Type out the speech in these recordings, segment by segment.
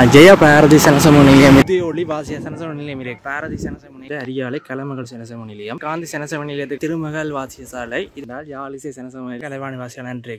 ஜெய பாரதி சனசம நிலையம் ஒளி வாசிய சனசம நிலையம் பாரதி சனசம நிலையம் அரியாலை கலமகள் சனசம நிலையம் காந்தி சனசம நிலையத்துக்கு திருமகள் வாசிய சாலை இதனால் யாழிசை சனசம கலைவாணி வாசிய நன்றி.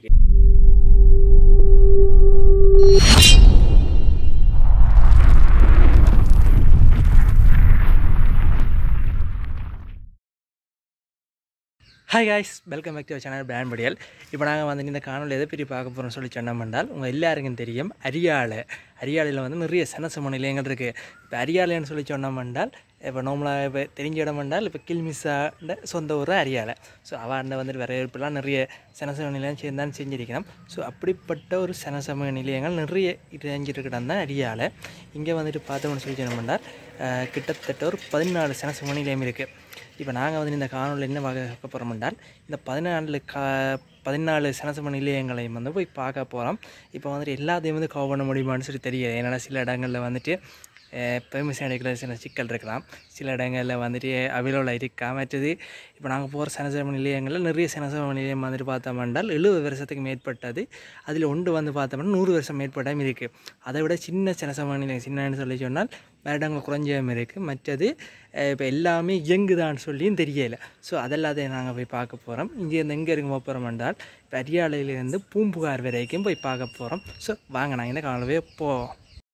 Hi guys, welcome back to channel பிராண்ட் படியல். இப்போ நாங்கள் வந்து இந்த காணொலி எதை பற்றி பார்க்க போகிறோம்னு சொல்லி சொன்னோம்னால் உங்கள் எல்லாருக்கும் தெரியும் அரியாலையில் வந்து நிறைய சனசம நிலையங்கள் இருக்குது. இப்போ அரியாலைன்னு சொல்லி சொன்னோம்னால் இப்போ நார்மலாக இப்போ தெரிஞ்ச இடம் என்றால் இப்போ கில்மிஸாண்ட சொந்த ஊர் அரியாலை. ஸோ அவண்ட வந்துட்டு வரவேற்பெல்லாம் நிறைய சனசம நிலையம் சேர்ந்தான் செஞ்சிருக்கணும். ஸோ அப்படிப்பட்ட ஒரு சனசம நிலையங்கள் நிறைய இணைஞ்சிருக்கிற தான் அரியாலை. இங்கே வந்துட்டு பார்த்தோம்னு சொல்லி சொன்னோம்னால் கிட்டத்தட்ட ஒரு 14 சனசம நிலையம் இருக்குது. இப்போ நாங்கள் வந்து இந்த காணொலியில் என்ன பார்க்க போகிறோம் என்றால் இந்த 14 சனசம நிலையங்களையும் வந்து போய் பார்க்க போகிறோம். இப்போ வந்துட்டு எல்லாத்தையும் வந்து கவர் பண்ண முடியுமான்னு சொல்லி தெரியல. ஏன்னா சில இடங்களில் வந்துட்டு பெர்மிஷன் எடுக்கிற சில சிக்கல் இருக்கலாம், சில இடங்களில் வந்துட்டு அவைலபிள் இருக்கா. மற்றது இப்போ நாங்கள் போகிற சனசம நிலையங்களில் நிறைய சனசம நிலையம் வந்துட்டு பார்த்தோம்னால் 70 வருஷத்துக்கு மேற்பட்டது, அதில் ஒன்று வந்து பார்த்தோம்னா 100 வருஷம் மேற்பட்டாலும் இருக்குது. அதை விட சின்ன சனசம நிலையம் சின்னன்னு சொல்லி சொன்னால் வருடங்கள் குறைஞ்சும் இருக்குது. மற்றது இப்போ எல்லாமே இயங்குதான்னு சொல்லியும் தெரியலை. ஸோ அதெல்லாத்தையும் நாங்கள் போய் பார்க்க போகிறோம். இங்கேருந்து எங்கே இருக்க போகிறோம் என்றால் இப்போ அரியாலையிலேருந்து பூம்புகார் வரைக்கும் போய் பார்க்க போகிறோம். ஸோ வாங்க நாங்கள் இந்த காணொலியே போவோம்.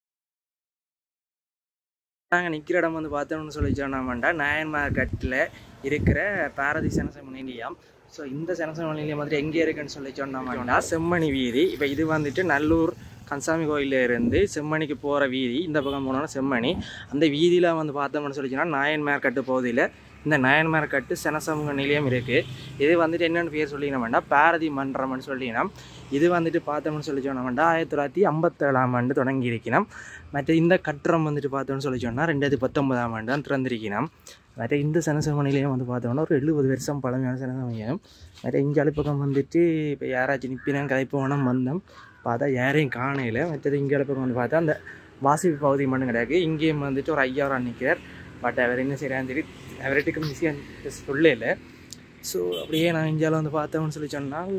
நாங்கள் நிற்கிற இடம் வந்து பார்த்தோம்னு சொல்லி சொன்னோம்னா நாயன்மார் கட்டில் இருக்கிற பாரதி சனசம நிலையம். ஸோ இந்த சனசம நிலையம் வந்துட்டு எங்கே இருக்குன்னு சொல்லி சொன்னோம்னா செம்மணி வீதி. இப்போ இது வந்துட்டு நல்லூர் கன்சாமி கோயிலேருந்து செம்மணிக்கு போகிற வீதி. இந்த பக்கம் போனோன்னா செம்மணி. அந்த வீதியில் வந்து பார்த்தோம்னு சொல்லி சொன்னால் நாயன்மார் கட்டு பகுதியில் இந்த நாயன்மார் கட்டு சனசம நிலையம் இருக்குது. இது வந்துட்டு என்னென்னு பேர் சொல்லினோம்னா பாரதி மன்றம்னு சொல்லினோம். இது வந்துட்டு பார்த்தோம்னு சொல்லி சொன்னோம்னா 1957ஆம் ஆண்டு தொடங்கி இருக்கணும். மற்ற இந்த கட்டுரம் வந்துட்டு பார்த்தோம்னு சொல்லி சொன்னால் 2019ஆம் ஆண்டு தான் திறந்திருக்கணும். மற்ற இந்த சனசம நிலையம் வந்து பார்த்தோம்னா ஒரு 70 வருஷம் பழமையான சனசம நிலையம். மற்ற இங்கே அழைப்பக்கம் வந்துட்டு இப்போ யாராச்சும் நிற்பினான் கதைப்போனம் வந்தோம் பார்த்தா யாரையும் காணையில். மற்றது இங்கே அழைப்பக்கம் வந்து பார்த்தா அந்த வாசிப்பு பகுதி மட்டும் கிடையாது. இங்கேயும் வந்துட்டு ஒரு ஐயாவராக நிற்கிறார். பட் அவர் என்ன செய்கிறான்னு சொல்லி அவர்கிட்ட மிஸ்ஸியாக சொல்லல. ஸோ அப்படியே நான் இந்தியாவில் வந்து பார்த்தோம்னு சொல்லி சொன்னால்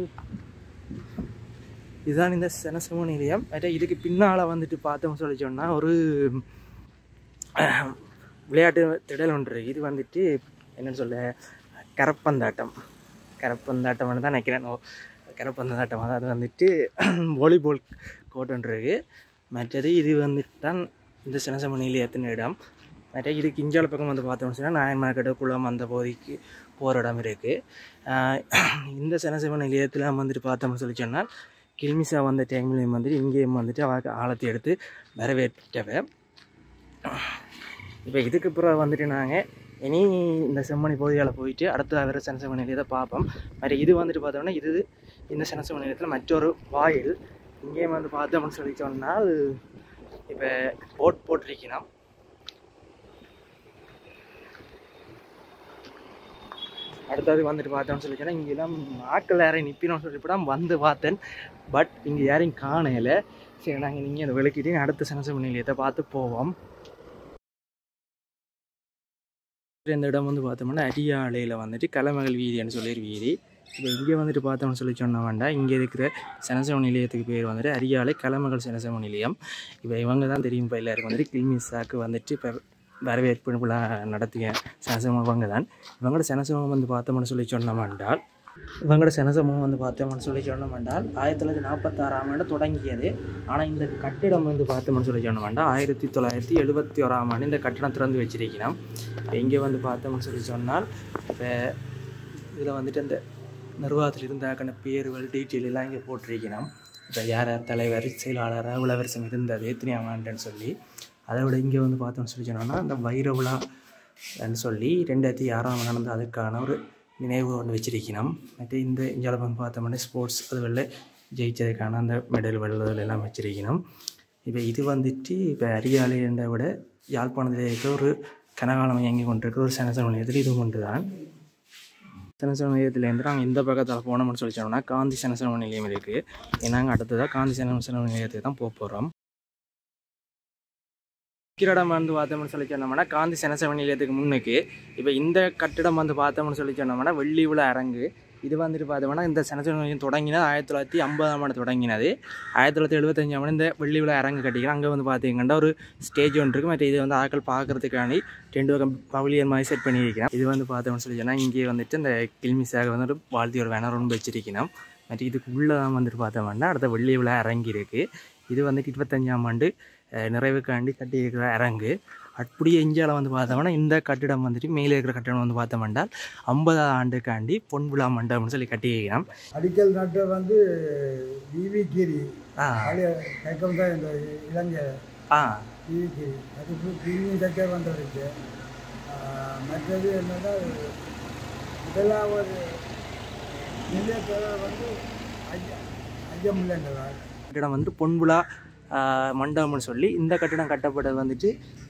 இதுதான் இந்த சனசம நிலையம். மற்ற இதுக்கு பின்னால் வந்துட்டு பார்த்தோம்னு சொல்லி சொன்னால் ஒரு விளையாட்டு திடல் ஒன்று. இது வந்துட்டு என்னென்னு சொல்ல கரப்பந்தாட்டம் வந்து தான் நினைக்கிறேன். கரப்பந்தாட்டம் அதாவது வந்துட்டு வாலிபால் கோர்ட் ஒன்று இருக்குது. மற்றது இது வந்துட்டு தான் இந்த சனசம நிலையத்தின் இடம். மற்ற இதுக்கு இஞ்சால பக்கம் வந்து பார்த்தோம்னு சொன்னால் நாயன்மார்கட்டு குளம் அந்த பகுதிக்கு போகிற இடம் இருக்குது. இந்த சனசம நிலையத்தில் வந்துட்டு பார்த்தோம்னு சொல்லி சொன்னால் கில்மிஸா வந்த டைம்லேயும் வந்துட்டு இங்கேயும் வந்துட்டு ஆழத்தை எடுத்து வரவேற்றவை. இப்போ இதுக்கு பிறகு வந்துட்டு நாங்கள் இனி இந்த செம்மணி பகுதியால் போயிட்டு அடுத்த வேறு சனசம நிலையத்தை பார்ப்போம். மற்ற இது வந்துட்டு பார்த்தோம்னா இது இந்த சனசம நிலையத்தில் மற்றொரு வாயில். இங்கேயும் வந்து பார்த்தோம்னு சொல்லி சொன்னால் இப்போ போட்டிருக்கணும். அடுத்தது வந்துட்டு பார்த்தோம்னு சொல்லி சொன்னால் இங்கெல்லாம் ஆட்கள் யாரையும் நிற்பினோன்னு சொல்லிவிட்டு தான் வந்து பார்த்தேன். பட் இங்கே யாரையும் காணையில். சரி, நாங்கள் நீங்கள் அதை விளக்கிட்டு அடுத்த சனசம நிலையத்தை பார்த்து போவோம். இந்த இடம் வந்து பார்த்தோம்னா அரியாலையில் வந்துட்டு கலைமகள் வீதின்னு சொல்லி ஒரு வீதி. இப்போ இங்கே வந்துட்டு பார்த்தோம்னு சொல்லி சொன்ன வேண்டாம், இங்கே இருக்கிற சனசம நிலையத்துக்கு பேர் வந்துட்டு அரியாலை கலைமகள் சனசம நிலையம். இப்போ இவங்க தான் தெரியும். இப்போ எல்லாருக்கும் வந்துட்டு கில்மிஸாக்கு வந்துட்டு இப்போ வரவேற்பு விழா நடத்திய சனசமம் இவங்க தான். இவங்களோட சனசமம் வந்து பார்த்தோம்னு சொல்லி சொன்னோம்னால் 1946ஆம் ஆண்டு தொடங்கியது. ஆனால் இந்த கட்டிடம் வந்து பார்த்தோம்னு சொல்லி சொன்னோம்னா 1971ஆம் ஆண்டு இந்த கட்டிடம் திறந்து வச்சிருக்கணும். இங்கே வந்து பார்த்தோம்னு சொல்லி சொன்னால் இப்போ இதில் வந்துட்டு அந்த நிர்வாகத்தில் இருந்தாக்கான பேர்கள் டீட்டெயில் எல்லாம் இங்கே போட்டிருக்கணும். இப்போ யார் தலைவர் செயலாளராக இவ்வளோ வருஷம் இருந்தது எத்தனையாம் ஆண்டுன்னு சொல்லி. அதை விட இங்கே வந்து பார்த்தோம்னு சொல்லி சொன்னோம்னா அந்த வைர விழான்னு சொல்லி 2006ஆம் நடந்த அதுக்கான ஒரு நினைவு ஒன்று வச்சிருக்கணும். மற்ற இந்த இந்தியாவில் வந்து பார்த்தோம்னா ஸ்போர்ட்ஸ் அதுவெல்ல ஜெயிச்சதுக்கான அந்த மெடல் வெள்ளதில் எல்லாம் வச்சிருக்கணும். இப்போ இது வந்துட்டு இப்போ அரியாலையை விட யாழ்ப்பாணத்தில் இருக்கிற ஒரு கனகாலம் இயங்கி கொண்டிருக்கிற ஒரு சனசம நிலையத்தில் இது கொண்டு தான். சனசம நிலையத்திலேருந்து நாங்கள் இந்த பக்கத்தில் போனோம்னு சொல்லி சொன்னோம்னா காந்தி சனசம நிலையம் இருக்குது. நாங்கள் அடுத்ததாக காந்தி சனசம நிலையத்துக்கு தான் போக போகிறோம். கட்டிடம் வந்து பார்த்தோம்னு சொல்லி சொன்னோம்னா காந்தி சனசம நிலையத்துக்கு முன்னுக்கு இப்போ இந்த கட்டிடம் வந்து பார்த்தோம்னு சொல்லி சொன்னோம்னா வெள்ளி விழா அரங்கு. இது வந்துட்டு பார்த்தோம்னா இந்த சனசன நிலையம் தொடங்கினது 1950ஆம் ஆண்டு தொடங்கினது. 1975ஆம் ஆண்டு இந்த வெள்ளி விழா அரங்கு கட்டிக்கிறோம். அங்கே வந்து பார்த்தீங்கன்னா ஒரு ஸ்டேஜ் ஒன்று இருக்குது. மற்ற இது வந்து ஆட்கள் பார்க்குறதுக்காண்டி 2 பக்கம் பவிலியன் மாதிரி செட் பண்ணியிருக்கிறோம். இது வந்து பார்த்தோம்னு சொல்லி சொன்னால் இங்கே வந்துட்டு இந்த கில்மிஸாக வந்து ஒரு வாழ்த்தியோட வேனர் ஒன்று வச்சிருக்கணும். மற்ற இதுக்கு உள்ளே தான் வந்துட்டு பார்த்தோம்னா அடுத்த வெள்ளி விழா அரங்கி இருக்குது. இது வந்துட்டு 25ஆம் ஆண்டு நிறைவுக்காண்டி கட்டியிருக்கிற அரங்கு. அப்படியே இந்தியாவில் வந்து பார்த்தோம்னா இந்த கட்டிடம் வந்துட்டு மேலே இருக்கிற கட்டிடம் வந்து பார்த்தோம்னா 50ஆம் ஆண்டுக்காண்டி பொன் விழா மண்டபம்னு சொல்லி கட்டியிருக்கிறோம். அடிக்கல் நாட்டை வந்து டிவி கிரி கைக்கம் தான் இந்த இலங்கை டிவி கிரி அதுக்கு ப்ரீமியம் செக்டர் வந்துருக்கு. மற்றது என்னன்னா இதெல்லாம் ஒரு நிலையத்தோட வந்து ஐயம் இல்லைங்களா கட்டிடம் வந்துட்டு பொன் விழா மண்டபம்னு சொல்லி இந்த கட்டிடம் கட்டப்பட்டது வந்துட்டு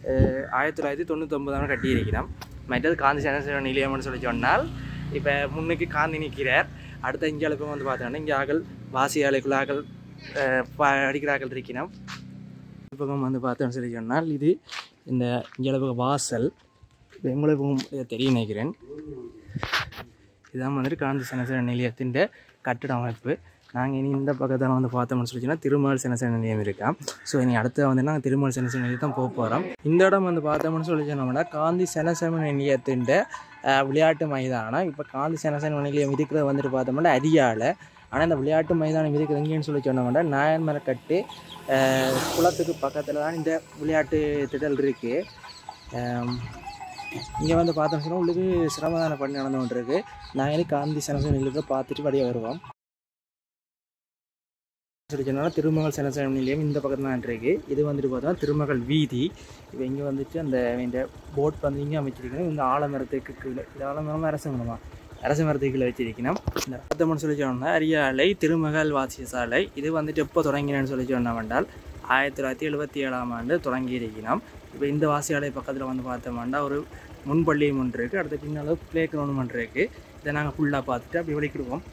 1999 கட்டியிருக்கிறோம். மற்றது காந்தி சனசன நிலையம்னு சொல்லி சொன்னால் இப்போ முன்னுக்கு காந்தி நிற்கிறார். அடுத்த இந்தியாவுக்கு வந்து பார்த்தோன்னா இங்கே ஆக்கள் வாசி ஆலைக்குள்ள ஆக்கள் அடிக்கிற ஆக்கள் இருக்கிறோம். பக்கம் வந்து பார்த்தோன்னு சொல்லி சொன்னால் இது இந்த இந்தியாவுக்கு வாசல் உங்களுக்கு தெரிய நினைக்கிறேன். இதுதான் வந்துட்டு காந்தி சனசன நிலையத்தின் கட்டிட அமைப்பு. நாங்கள் இனி இந்த பக்கத்தில் வந்து பார்த்தோம்னு சொல்லிச்சுன்னா திருமால் சனசன நிலையம் இருக்கோம். ஸோ இனி அடுத்து வந்து நாங்கள் திருமால் சனசன நிலையம் தான் போக போகிறோம். இந்த இடம் வந்து பார்த்தோம்னு சொல்லி சொன்னோம்னா காந்தி சனசன நிலையத்தின் விளையாட்டு மைதானம். இப்போ காந்தி சனசன நிலையம் இருக்கிறது வந்துட்டு பார்த்தோம்னா அரியாலை. ஆனால் இந்த விளையாட்டு மைதானம் இருக்கிறது எங்கேன்னு சொல்லி சொன்னோம்னா நாயன்மரக்கட்டு குளத்துக்கு பக்கத்தில் தான் இந்த விளையாட்டு திடல் இருக்குது. இங்கே வந்து பார்த்தோம்னு சொன்னால் உங்களுக்கு சிரமதான பண்ணி நடந்து கொண்டு இருக்குது. நாங்கள் இனி காந்தி சனசன நிலையத்தை பார்த்துட்டு வழியாக வருவோம். சொல்லி சொன்னால் திருமகள் சனசன நிலையம் இந்த பக்கத்தில் தான் இருக்குது. இது வந்துட்டு பார்த்தோம்னா திருமகள் வீதி. இப்போ இங்கே வந்துட்டு அந்த இந்த போட் வந்து இங்கே அமைச்சிருக்கணும். இந்த ஆலமரத்துக்கு கீழே இது ஆலமரம் அரச மரத்துக்கு கீழே வச்சிருக்கணும். இந்த பார்த்தோம்னு சொல்லி சொன்னோம்னா அரியாலை திருமகள் வாசிய சாலை. இது வந்துட்டு எப்போ தொடங்கினேன்னு சொல்லி சொன்னோம்னால் 1977ஆம் ஆண்டு தொடங்கி இருக்கணும். இப்போ இந்த வாசியாலை பக்கத்தில் வந்து பார்த்தோம்னா ஒரு முன்பள்ளியும் ஒன்று இருக்குது. அடுத்த பின்னால் பிளே கிரவுண்டும் ஒன்று இருக்குது. இதை நாங்கள் ஃபுல்லாக பார்த்துட்டு அப்படி வெளிக்கிடுவோம்.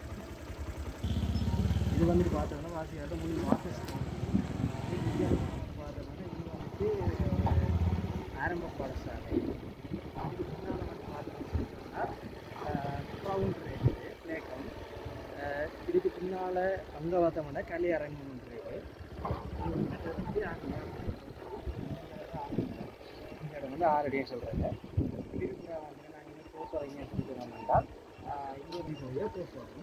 இது வந்துட்டு பார்த்தோம்னா வாசியாலை முன் வாசல் பார்த்தோம்னா இது வந்துட்டு ஆரம்ப பாடசாலை. இதுக்கு பின்னால் அங்கே பார்த்தோம்னா கலை அரங்கம் ஒன்று இருக்குது. இந்த இடம் வந்து 6 அடின்னு சொல்கிறாங்க. இதுக்கு வந்து நாங்கள் இங்கே போட்டோ இங்கே சொல்லிக்கிறோம் என்றால் இங்கே போட்டோம்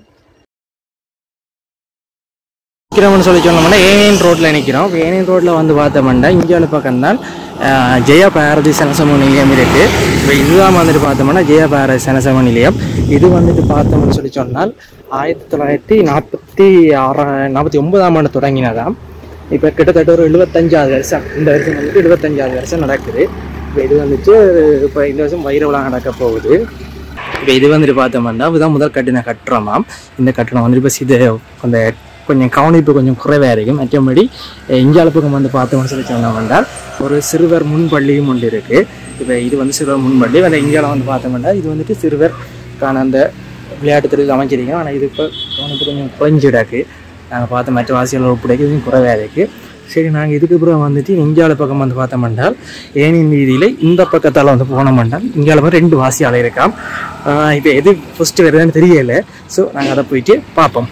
நிற்கிறோம்னு சொல்லி சொன்னோம்னா ஏனியன் ரோட்டில் நிற்கிறோம். ஏனியன் ரோட்டில் வந்து பார்த்தோம்னா இந்தியாவில் பக்கம்தான் ஜெயா பாரதி சனசம நிலையம் இருக்குது. இப்போ இதுதான் வந்துட்டு பார்த்தோம்னா ஜெயா பாரதி சனசம நிலையம். இது வந்துட்டு பார்த்தோம்னு சொல்லி சொன்னால் 1949ஆம் ஆண்டு தொடங்கினதாம். இப்போ கிட்டத்தட்ட ஒரு 75வது வருஷம். இந்த வருஷம் வந்துட்டு 75வது வருஷம் நடக்குது. இப்போ இது வந்துட்டு இப்போ இந்த வருஷம் வைர விழா நடக்க போகுது. இப்போ இது வந்துட்டு பார்த்தோம்னா இதுதான் முதல் கட்டின கட்டுறமாம். இந்த கட்டணம் வந்துட்டு இப்போ இது அந்த கொஞ்சம் கவனிப்பு கொஞ்சம் குறைவாக இருக்கும். மற்றபடி இந்தியாவில் பக்கம் வந்து பார்த்தோம்னு சொல்லி சொன்னோம்னா ஒரு சிறுவர் முன்பள்ளியும் ஒன்று இருக்குது. இப்போ இது வந்து சிறுவர் முன்பள்ளி. அந்த இந்தியாவில் வந்து பார்த்தோம்னா இது வந்துட்டு சிறுவர்கான அந்த விளையாட்டு துறையில் அமைச்சிருக்கோம். ஆனால் இது இப்போ கவனிப்பு கொஞ்சம் குறைஞ்சிடாக்கு. நாங்கள் பார்த்த மற்ற வாசிகள் ஒப்படைக்கு கொஞ்சம் குறைவாக இருக்குது. சரி, நாங்கள் இதுக்கு அப்புறம் வந்துட்டு இந்தியாவில் பக்கம் வந்து பார்த்தோம்னா ஏனின் வீதியில் இந்த பக்கத்தால் வந்து போனோம்னா இந்தியாவில் 2 வாசியாலை இருக்காம். இப்போ எது ஃபஸ்ட்டு வருதுன்னு தெரியலை. ஸோ நாங்கள் அதை போயிட்டு பார்ப்போம்.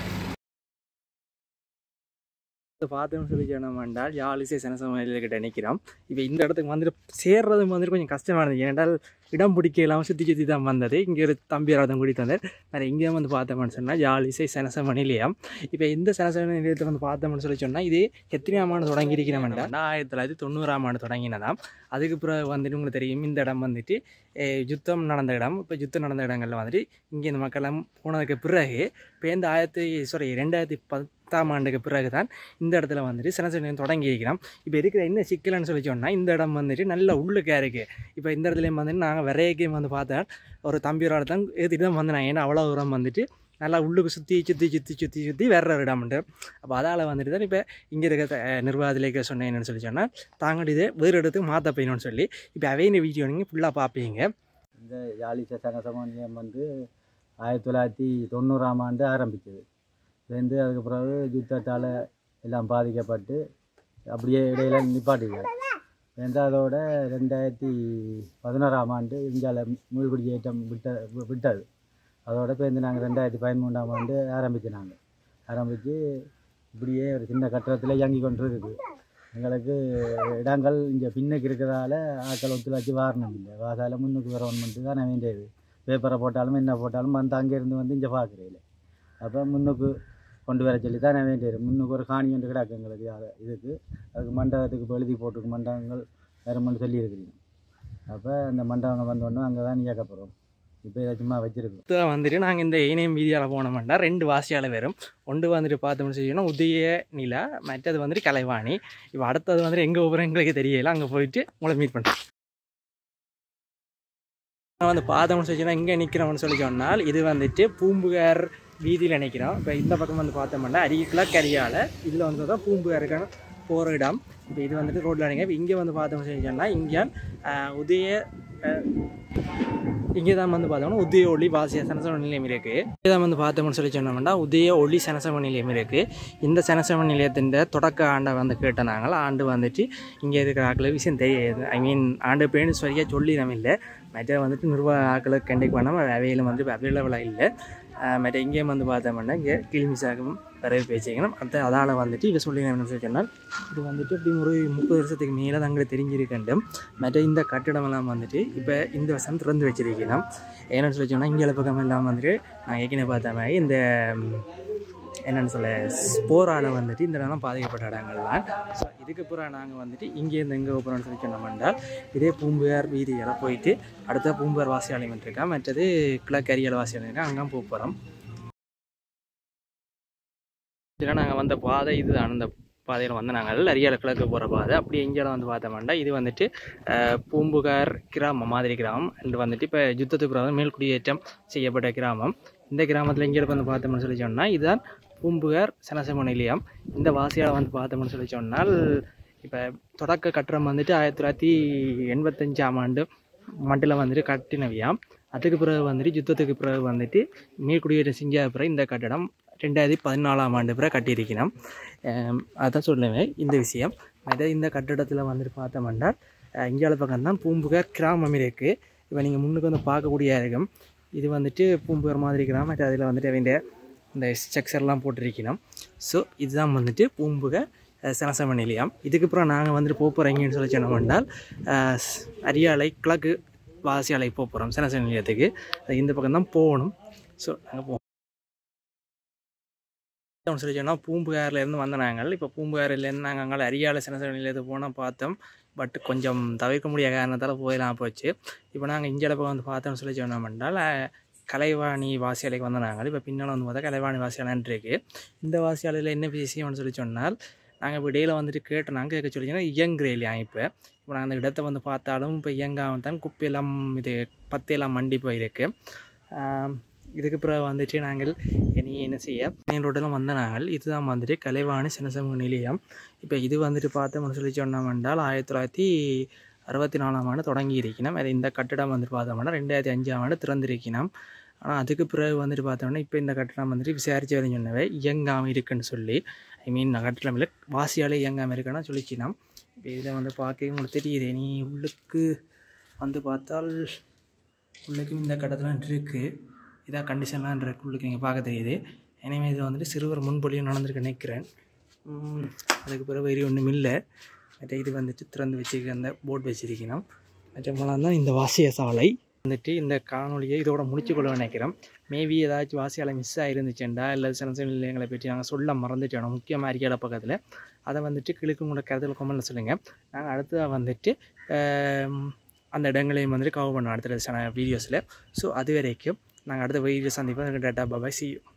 பார்த்தோம்னு சொல்லி சொன்னோம்னால் யாழிசை சனசமநிலையில்கிட்ட நிற்கிறோம். இப்போ இந்த இடத்துக்கு வந்துட்டு சேர்றது வந்துட்டு கொஞ்சம் கஷ்டமானது. ஏன்னால் இடம் பிடிக்க இல்லாமல் சுற்றி தான் வந்தது. இங்கே ஒரு தம்பியாரதம் கூடி தந்தார். வேறு இங்கே வந்து பார்த்தோம்னு சொன்னால் யாழிசை சனசம நிலையம். இப்போ இந்த சனசம நிலையத்தை வந்து பார்த்தோம்னு சொல்லி சொன்னால் இது எத்தனையாம் ஆண்டு தொடங்கியிருக்கிறோம்னா 1990ஆம் ஆண்டு தொடங்கினதாம். அதுக்கு பிறகு வந்துட்டு உங்களுக்கு தெரியும் இந்த இடம் வந்துட்டு யுத்தம் நடந்த இடம். இப்போ யுத்தம் நடந்த இடங்களில் வந்துட்டு இங்கே இந்த மக்கள்லாம் போனதுக்கு பிறகு இப்போ இந்த 2010ஆம் ஆண்டுக்கு பிறகு தான் இந்த இடத்துல வந்துட்டு சனசம நிலையம் தொடங்கி இருக்கிறோம். இப்போ இருக்கிற என்ன சிக்கல்னு சொல்லி சொன்னால் இந்த இடம் வந்துட்டு நல்ல உள்ளுக்காக இருக்குது. இப்போ இந்த இடத்துலையும் வந்துட்டு நாங்கள் வரைக்கும் வந்து பார்த்தா ஒரு தம்பியோட தான் ஏற்றிட்டு தான் வந்தேன். ஏன்னா அவ்வளோ தூரம் வந்துட்டு நல்லா உள்ளுக்கு சுற்றி வேற ஒரு இடம்ண்டு. அப்போ அதால் வந்துட்டு தான் இப்போ இங்கே இருக்க நிர்வாகத்திலேயே சொன்னேன் என்னென்னு சொல்லி சொன்னால் தாங்கள் இதே வேறு இடத்துக்கு மாற்ற போயணும்னு சொல்லி இப்போ அவையின வீடியோ நீங்கள் ஃபுல்லாக பார்ப்பீங்க. இந்த யாழிசை சனசம நிலையம் வந்து 1990ஆம் ஆண்டு ஆரம்பித்தது. வந்து அதுக்கு பிறகு யுத்தத்தால் எல்லாம் பாதிக்கப்பட்டு அப்படியே இடையில நிப்பாட்டிக்கிறார். வந்து அதோட 2011ஆம் ஆண்டு இந்தியாவில் மீள்குடியேற்றம் விட்டது. அதோட இப்போ நாங்கள் 2013ஆம் ஆண்டு ஆரம்பித்து இப்படியே ஒரு சின்ன கட்டடத்தில் இயங்கி கொண்டு இருக்குது. எங்களுக்கு இடங்கள் இங்கே பின்னுக்கு இருக்கிறதால ஆட்கள் ஒத்துழைச்சி வாரணும் இல்லை, வாசால முன்னுக்கு வரவன்மெண்ட்டு தான் வேண்டியது. பேப்பரை போட்டாலும் என்ன போட்டாலும் வந்து அங்கேருந்து வந்து இங்கே பார்க்குறீங்களே, அப்போ முன்னுக்கு கொண்டு வர சொல்லி தான் வேண்டியது. முன்னுக்கு ஒரு காணி ஒன்று கிடக்கு எங்களுக்கு இதுக்கு, அதுக்கு மண்டபத்துக்கு இப்போ எழுதி போட்டுருக்கு, மண்டபங்கள் வரும்னு சொல்லியிருக்கிறீங்க. அப்போ அந்த மண்டபங்கள் வந்தோடனே அங்கே தான் இயக்கப்படுறோம். இப்போ இதை சும்மா வச்சுருக்கோம். வந்துட்டு நாங்கள் இந்த இணையம் வீதியால் போனோம்னா 2 வாசியால் வரும். ஒன்று வந்துட்டு பார்த்தோம்னு சொல்லி உதய நிலா, மற்றது வந்துட்டு கலைவாணி. இப்போ அடுத்தது வந்துட்டு எங்கே போகிறோம் எங்களுக்கு தெரியல, அங்கே போயிட்டு உங்களை மீட் பண்ணுறோம். வந்து பார்த்தோம்னு சொல்லிச்சுன்னா இங்கே நிற்கிறோம்னு சொல்லி சொன்னால் இது வந்துட்டு பூம்புகார் வீதியில் நிற்கிறோம். இப்போ இந்த பக்கம் வந்து பார்த்தோம்னா அரிக்கலா கரியால் இதில் வந்து தான் பூம்புகாருக்கான போகிற இடம். இப்போ இது வந்துட்டு ரோட்டில் நினைங்க. இப்போ இங்கே வந்து பார்த்தோம்னு சொல்லி சொன்னால் இங்கே தான் வந்து பார்த்தோம்னா உதய ஒளி வாசிய சனசம நிலையம் இருக்குது. இங்கே தான் வந்து பார்த்தோம்னு சொல்லி சொன்னோம்னா உதய ஒளி சனசம நிலையம் இருக்குது. இந்த சனசம நிலையத்தின் தொடக்க ஆண்டை வந்து கேட்டனாங்க. ஆண்டு வந்துட்டு இங்கே இருக்கிற ஆக்களுக்கு விஷயம் தெரியாது. ஆண்டு பேருந்து சரியாக சொல்லி நம்ம இல்லை. மற்ற வந்துட்டு நிர்வாக ஆக்களுக்கு கண்டக்ட் பண்ணாமல் அவையில் வந்து அவைலபிளாக இல்லை. மற்ற இங்கேயும் வந்து பார்த்தோம்னா இங்கே கிளிமிசாகவும் வரவு பேசிக்கணும். அதால் வந்துட்டு இதை சொல்லி என்ன சொன்னால் இது வந்துட்டு இப்படி ஒரு 30 வருஷத்துக்கு மேலே தங்களுக்கு தெரிஞ்சிருக்கண்டும். மற்ற இந்த கட்டிடமெல்லாம் வந்துட்டு இப்போ இந்த வருஷம் திறந்து வச்சிருக்கணும். என்னென்னு சொல்லி சொன்னால் இங்கே பக்கம் எல்லாம் வந்துட்டு நான் ஏற்கனவே பார்த்த மாதிரி இந்த என்னென்னு சொல்ல ஸ்போரால் வந்துட்டு இந்த இடம்லாம் பாதிக்கப்பட்ட இடங்கள் தான். ஸோ இதுக்கு பிறகு நாங்கள் வந்துட்டு இங்கேருந்து எங்கே போகிறோம்னு சொல்லி சொன்னோம்னால் இதே பூம்புகார் வீதியெல்லாம் போயிட்டு அடுத்த பூம்புகார் வாசியாலயம் இருக்கா, மற்றது கிழக்கரியால் வாசியாலயம் இருக்கா, அங்கே போக போகிறோம். இதெல்லாம் நாங்கள் வந்த பாதை இதுதான். அந்த பாதையில் வந்து நாங்கள் அரியாலை கிழக்கு போகிற பாதை. அப்படி எங்கேயாலும் வந்து பார்த்தோம்னா இது வந்துட்டு பூம்புகார் கிராமம் மாதிரி கிராமம். அண்டு வந்துட்டு இப்போ யுத்தத்துக்கு பிறகு மேல்குடியேற்றம் செய்யப்பட்ட கிராமம். இந்த கிராமத்தில் எங்கே வந்து பார்த்தோம்னு சொல்லி சொன்னால் இதுதான் பூம்புகார் சனசம நிலையம். இந்த வாசியால் வந்து பார்த்தோம்னு சொல்லி சொன்னால் இப்போ தொடக்க கட்டடம் வந்துட்டு 1985ஆம் ஆண்டு மண்டில் வந்துட்டு கட்டினவியாம். அதுக்கு பிறகு வந்துட்டு யுத்தத்துக்கு பிறகு வந்துட்டு மேல்குடியேற்றம் செஞ்ச பிறகு இந்த கட்டடம் 2014ஆம் ஆண்டு பிறகு கட்டியிருக்கணும். அதான் சொல்லுவேன் இந்த விஷயம். அதாவது இந்த கட்டிடத்தில் வந்துட்டு பார்த்தோம்னா இந்தியாவில் பக்கம் தான் பூம்புகார் கிராமம் இருக்குது. இப்போ நீங்கள் முன்னுக்கு வந்து பார்க்கக்கூடிய இருக்கும். இது வந்துட்டு பூம்புகார் மாதிரி கிராமம். அதில் வந்துட்டு வேண்டிய இந்த ஸ்ட்ரக்சர்லாம் போட்டிருக்கணும். ஸோ இதுதான் வந்துட்டு பூம்புகார் சனசம நிலையம். இதுக்கப்புறம் நாங்கள் வந்துட்டு போகிறோம் எங்கேன்னு சொல்லி சொன்னோம்னால் அரியாலை கிழக்கு வாசியாலை போகிறோம் சனசம நிலையத்துக்கு. இந்த பக்கம் தான் போகணும். ஸோ நாங்கள் போவோம் சொல்லி சொன்னால் பூம்புகார்லேருந்து வந்த நாங்கள் இப்போ பூம்புகாரிலேருந்து நாங்கள் அங்கே அரியாலை சனசம நிலையத்துக்கு போனால் பார்த்தோம். பட் கொஞ்சம் தவிர்க்க முடியாத காரணத்தால் போயிடலாம் போச்சு. இப்போ நாங்கள் இங்கே பக்கம் வந்து பார்த்தோம்னு சொல்லி சொன்னோம்னால் கலைவாணி வாசியாலைக்கு வந்த நாங்கள் இப்போ பின்னால் வந்து பார்த்தா கலைவாணி வாசியாலைன்னு இருக்குது. இந்த வாசியாலையில் என்ன விஷயம்னு சொல்லி சொன்னால் நாங்கள் இப்போ இடையில் வந்துட்டு கேட்டோம். நாங்கள் கேட்க சொல்லி சொன்னால் இயங்குற இல்லையா இப்போ நாங்கள் அந்த இடத்த வந்து பார்த்தாலும் இப்போ இயங்காமல் தான் குப்பையெல்லாம் இது பத்தையெல்லாம் மண்டி போயிருக்கு. இதுக்கு பிறகு வந்துட்டு நாங்கள் இனி என்ன செய்ய மெயின் ரோட்டெல்லாம் வந்த நாங்கள் இதுதான் வந்துட்டு கலைவாணி சனசம நிலையம். இப்போ இது வந்துட்டு பார்த்தோம்னு சொல்லி சொன்னோம் என்றால் 1964ஆம் ஆண்டு தொடங்கி இருக்கணும். அது இந்த கட்டிடம் வந்துட்டு பார்த்தோம்னா 2005ஆம் ஆண்டு திறந்திருக்கணும். ஆனால் அதுக்கு பிறகு வந்துட்டு பார்த்தோம்னா இப்போ இந்த கட்டிடம் வந்துட்டு விசாரித்து வரையும் சொன்னவே இயங்காமல் இருக்குன்னு சொல்லி கட்டிடம் இல்லை வாசியாலே இயங்காமல் இருக்குன்னா சொல்லிச்சினோம். இப்போ இதை வந்து பார்க்க உங்களுக்கு தெரியுது. நீ உள்ளுக்கு வந்து பார்த்தால் உள்ளுக்கும் இந்த கட்டடத்துலாம் இருக்குது. இதாக கண்டிஷன்லாம் இருக்குது உள்ளுக்கு நீங்கள் பார்க்க தெரியுது. எனவே இது வந்துட்டு சிறுவர் முன்பொழியும் நடந்திருக்கு நினைக்கிறேன். அதுக்கு பிறகு வேறு ஒன்றும் இல்லை. மற்ற இது வந்துட்டு திறந்து வச்சுருக்க அந்த போர்டு வச்சிருக்கணும். மற்ற மூலம் தான் இந்த வாசிய சாலை வந்துட்டு இந்த காணொலியை இதோட முடிச்சுக்கொள்ள நினைக்கிறோம். மேபி ஏதாச்சும் வாசியாலை மிஸ் ஆகிருந்துச்சுண்டா இல்லை சனசம நிலையங்களை பற்றி நாங்கள் சொல்ல மறந்துட்டோம் முக்கியமாக அரியாலை பக்கத்தில். அதை வந்துட்டு கிழக்கு உங்களோட கருத்தில் கொமெண்ட்டில் சொல்லுங்கள். நாங்கள் அடுத்ததாக வந்துட்டு அந்த இடங்களையும் வந்துட்டு கவர் பண்ணோம் அடுத்த வீடியோஸில். ஸோ அது வரைக்கும் நாங்கள் அடுத்த வீடியோ சந்திப்போம். Tata bye, see you.